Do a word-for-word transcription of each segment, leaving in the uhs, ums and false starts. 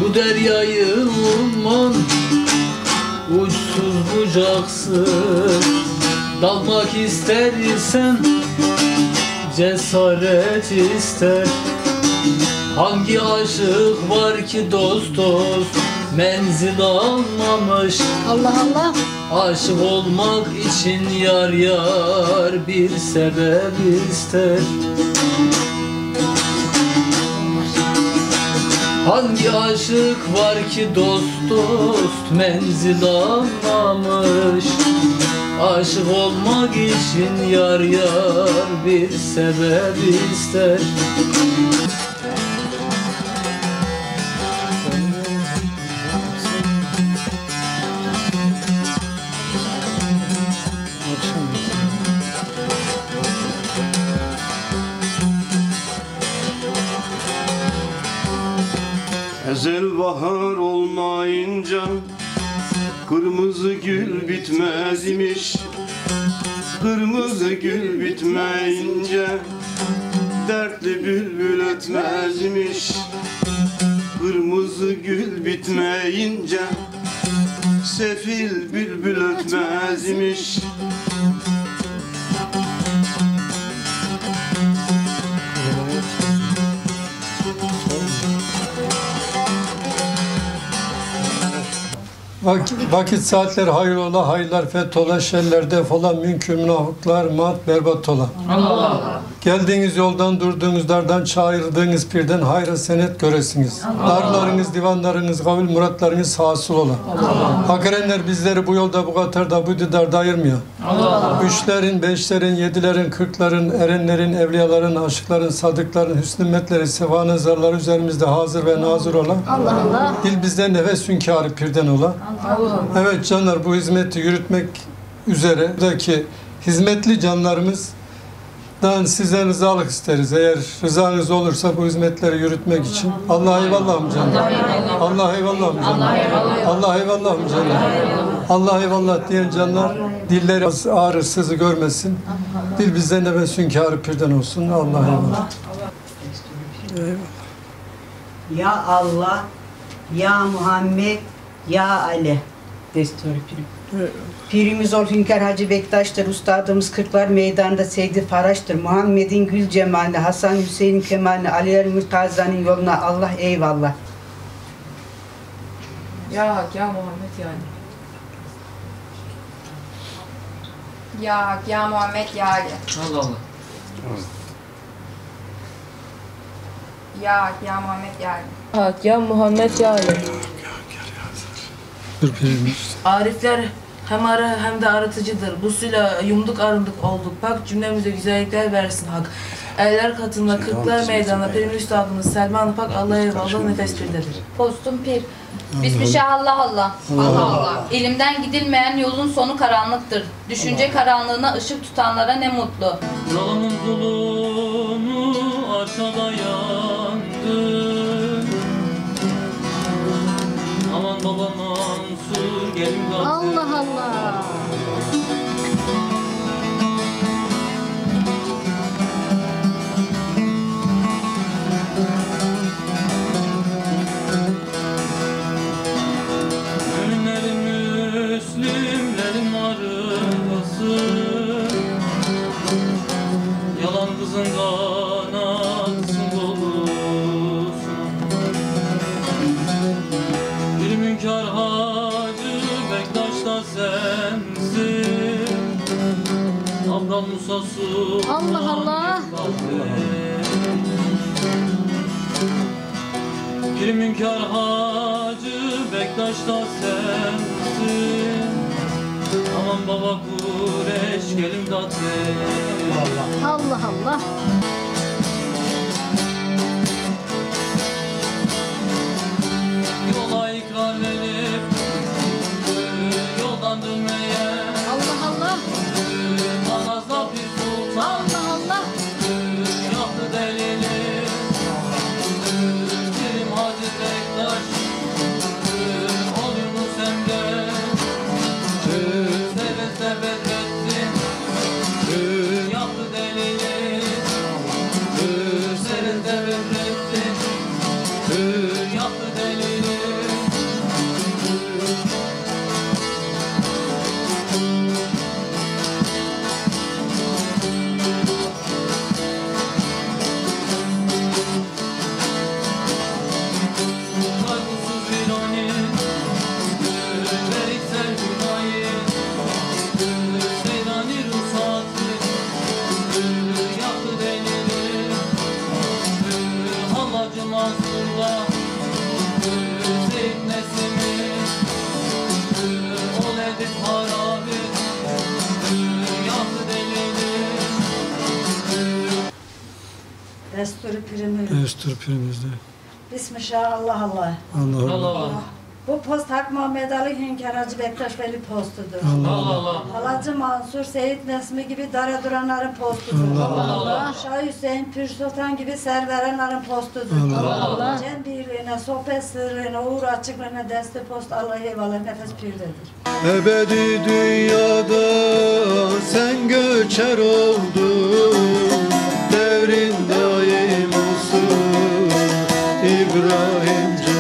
Bu deryayı umman uçsuz bucaksız, dalmak istersen cesaret ister. Hangi aşık var ki dost dost menzil almamış? Allah Allah. Aşık olmak için yar yar bir sebep ister. Hangi aşık var ki dost dost menzil almamış? Aşık olmak için yar yar bir sebep ister. Ezel bahar olmayınca kırmızı gül bitmez imiş. Kırmızı gül bitmeyince dertli bülbül ötmez imiş. Kırmızı gül bitmeyince sefil bülbül ötmez imiş. Vakit, vakit saatler hayrola, hayırlar fethola, şerler defola, mümkün münafıklar mat berbat ola. Allah Allah. Geldiğiniz yoldan, durduğunuz dardan, çağırdığınız pirden hayra senet göresiniz. Darlarınız, divanlarınız, kavil muratlarınız hasıl ola. Hak erenler bizleri bu yolda, bu katarda, bu didarda ayırmıyor. Allah. Üçlerin, beşlerin, yedilerin, kırkların, erenlerin, evliyaların, aşıkların, sadıkların, hüsnü metleri, sefa nazarları üzerimizde hazır ve nazır ola. Allah Allah. Dil bizden nefes hünkârı pirden ola. Allah. Evet canlar, bu hizmeti yürütmek üzere buradaki hizmetli canlarımızdan size rızalık isteriz. Eğer rızanız olursa bu hizmetleri yürütmek için. Allah eyvallah canlar. Allah eyvallah canlar. Allah eyvallah canlar. Allah eyvallah diyen canlar dilleri ağrı sızı görmesin. Dil bizden nefes hünkârı pirden olsun. Allah eyvallah. Eyvallah. Ya Allah, ya Muhammed, ya Ali. Destur pirim. Evet. Pirimiz ol Hünkar Hacı Bektaş'tır, ustadımız Kırklar Meydan'da Seydi Faraş'tır. Muhammed'in gül cemali, Hasan Hüseyin kemali, Aliler Mürtaza'nın yoluna Allah eyvallah. Ya Hak, ya Muhammed yani. Ya Hak, ya Muhammed, ya Ali. Allah Allah. Ya Hak, ya Muhammed, ya Ali. Hak, ya Muhammed ya Ali. Bir pirimiz. Arifler hem arı hem de arıtıcıdır. Bu suyla yumduk arındık olduk. Bak cümlemize güzellikler versin Hak. Eller katında, Kırklar Meydanı'nda Pirim Üstadımız Selman-ı Pak Allah'a eyvallah nefes pirdedir. Postum pir. Bismillah Allah Allah. Allah Allah. İlimden gidilmeyen yolun sonu karanlıktır. Düşünce karanlığına ışık tutanlara ne mutlu. Zalımın zulmü aşağıda yandı. Aman baba Mansur gelin kalktı. Allah Allah. Müminlerin, Müslümlerin arası, yalan kızın kanatsın dolusun. Bir münkar Hacı Bektaş da sensin, Abdal Musa Sultan Allah Allah. Bir münkar Hacı Bektaş da sensin, aman baba Kureş gelin tatlı. Allah Allah. Yola ikrar verip yoldan dönmeye, Allah Allah. Manaz'da bir sultan Allah Allah. yaptı delili. Kerim Hacı Bektaş ol Yunus Emre, Sebet Sebet Bettin yaptı delili. Öztürk Pirimiz. Öztürk Pirimiz'de. Bismillah Allah Allah. Allah Allah. Allah Bu post Hak Muhammed Ali Hünkar Hacı Bektaş Veli postudur. Allah Allah Allah. Allah Halacı Mansur, Seyit Nesmi gibi dara duranların postudur. Allah Allah. Şah Hüseyin Pür Sultan gibi serverenlerin postudur. Allah Allah. Cem birliğine, sohbet sırrına, uğur açıklığına deste post Allah eyvallah nefes pirdedir. Ebedi dünyada sen göçer oldun, devrin daim olsun İbrahim Can.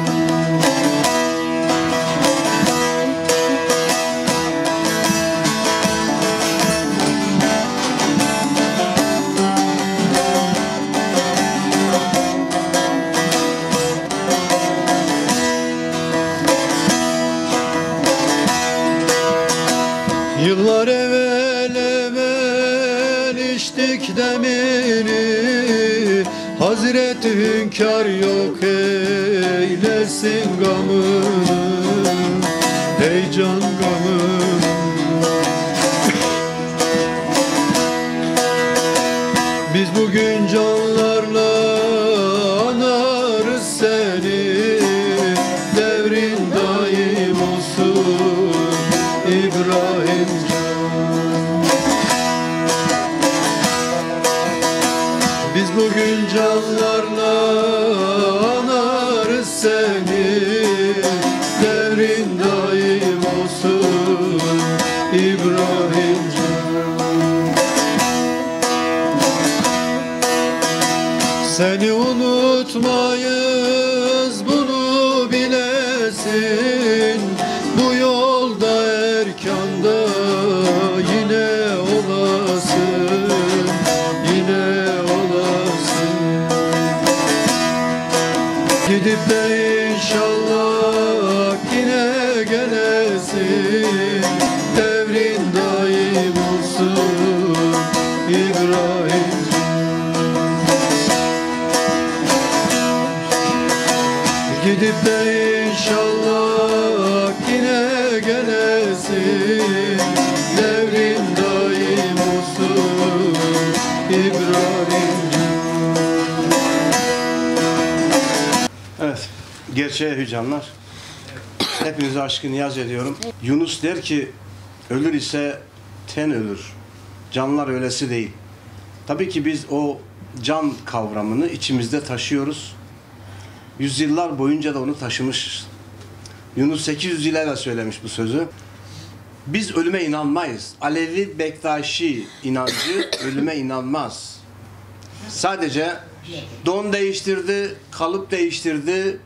Yıllar evvel evvel içtik demini, Hazreti Hünkar yok eylesin gamını, heyecan gamını. Biz bugün canlarla anarız seni, devrin daim olsun İbrahim Can. Biz bugün canlarla anarız seni, devrin daim olsun İbrahim Can. Seni unutmayız bunu bilesin, bu yolda erkanda yine olasın, yine olasın. Gidip de inşallah yine gelesin, devrin daim olsun İbrahim. Gidip de inşallah yine gelesin, devrin daim olsun İbrahim. Evet, gerçeğe hücanlar. Hepinize aşkı niyaz ediyorum. Yunus der ki, ölür ise ten ölür. Canlar ölesi değil. Tabii ki biz o can kavramını içimizde taşıyoruz. Yüzyıllar boyunca da onu taşımışız. Yunus sekiz yüz yıl evvel söylemiş bu sözü. Biz ölüme inanmayız. Alevi Bektaşi inancı ölüme inanmaz. Sadece don değiştirdi, kalıp değiştirdi,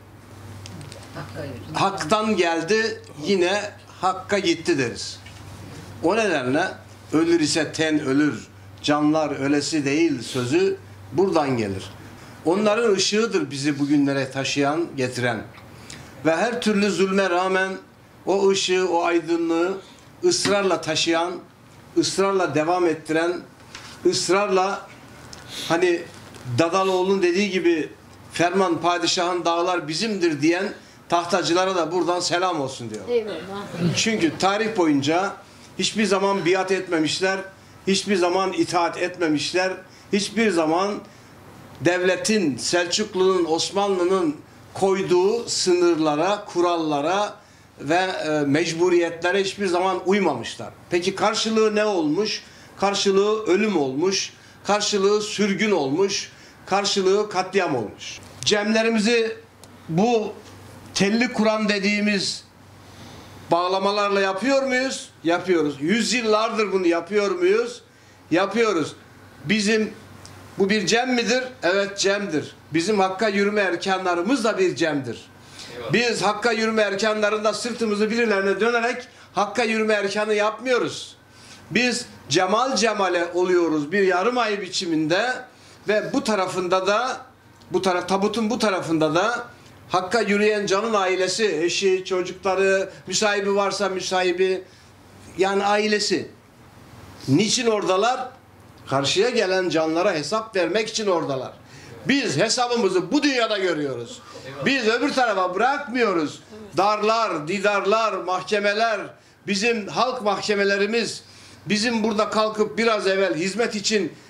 haktan geldi, yine hakka gitti deriz. O nedenle ölür ise ten ölür, canlar ölesi değil sözü buradan gelir. Onların ışığıdır bizi bugünlere taşıyan, getiren. Ve her türlü zulme rağmen o ışığı, o aydınlığı ısrarla taşıyan, ısrarla devam ettiren, ısrarla hani Dadaloğlu'nun dediği gibi ferman padişahın dağlar bizimdir diyen tahtacılara da buradan selam olsun diyor. Eyvallah. Çünkü tarih boyunca hiçbir zaman biat etmemişler, hiçbir zaman itaat etmemişler, hiçbir zaman devletin, Selçuklu'nun, Osmanlı'nın koyduğu sınırlara, kurallara ve e, mecburiyetlere hiçbir zaman uymamışlar. Peki karşılığı ne olmuş? Karşılığı ölüm olmuş, karşılığı sürgün olmuş, karşılığı katliam olmuş. Cemlerimizi bu telli Kur'an dediğimiz bağlamalarla yapıyor muyuz? Yapıyoruz. Yüzyıllardır bunu yapıyor muyuz? Yapıyoruz. Bizim bu bir cem midir? Evet, cemdir. Bizim Hakk'a yürüme erkanlarımız da bir cemdir. Eyvallah. Biz Hakk'a yürüme erkanlarında sırtımızı birilerine dönerek Hakk'a yürüme erkanı yapmıyoruz. Biz cemal cemale oluyoruz bir yarım ay biçiminde ve bu tarafında da bu taraf tabutun bu tarafında da Hakk'a yürüyen canın ailesi, eşi, çocukları, müsahibi varsa müsahibi, yani ailesi. Niçin oradalar? Karşıya gelen canlara hesap vermek için oradalar. Biz hesabımızı bu dünyada görüyoruz. Biz öbür tarafa bırakmıyoruz. Darlar, didarlar, mahkemeler, bizim halk mahkemelerimiz, bizim burada kalkıp biraz evvel hizmet için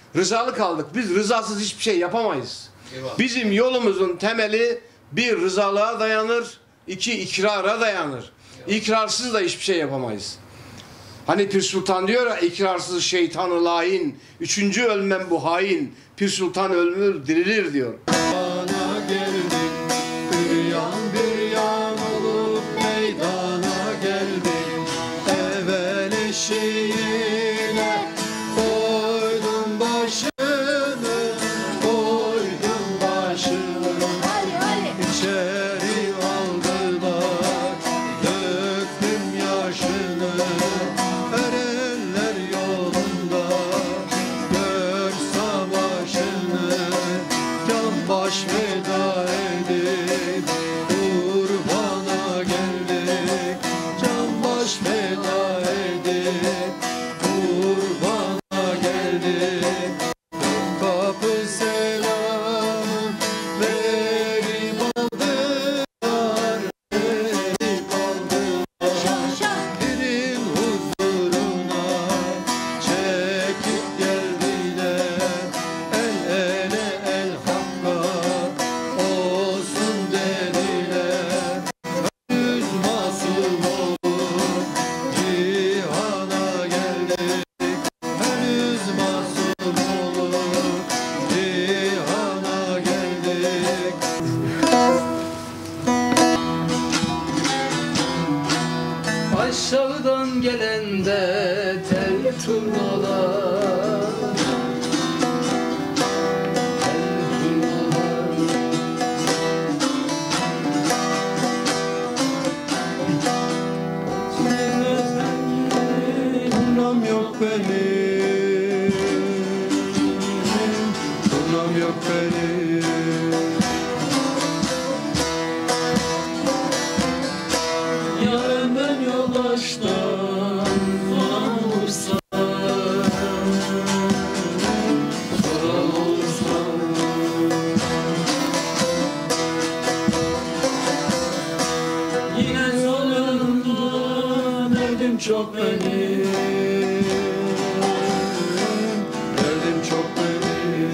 Rızalık aldık. Biz rızasız hiçbir şey yapamayız. Bizim yolumuzun temeli bir rızalığa dayanır, iki ikrara dayanır. İkrarsız da hiçbir şey yapamayız. Hani Pir Sultan diyor ya, ikrarsız şeytanı lain, üçüncü ölmem bu hain, Pir Sultan ölmür dirilir diyor. Bana geldik, bir yan bir yan olup meydana geldik. Evvel eşiğine koydum başını, koydum başını. İçeri aldılar, döktüm yaşını. Erenler yolunda gör savaşını. Can baş feda edip kurbana geldik. Can baş feda edip kurbana geldik. Kapı selamı verip aldılar, verip aldılar. Pirin huzuruna çekip geldiler. El ele el hakka olsun dediler. Yüz masum olup cihana geldik. Henüz masum olup cihana geldik. Aşağıdan gelen de tel turnalar, tel turnalar. Turnam yok benim, turnam yok benim. Yarından yoldaştan soran olursa, soran olursa. Yine sol yanımda derdim çok benim, Derdim çok benim.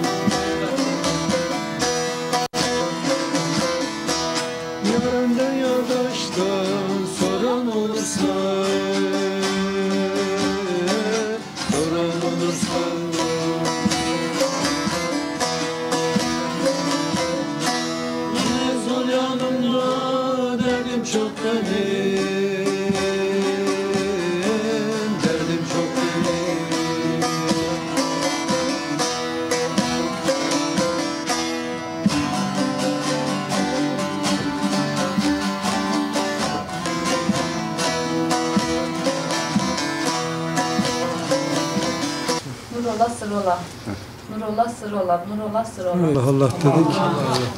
Yarından yoldaştan soran olursa, soran olursa. yine sol yanımda derdim çok benim, Derdim çok benim. Nurola sırola. Nurola sırola. Nurola sırola. Allah Allah dedik.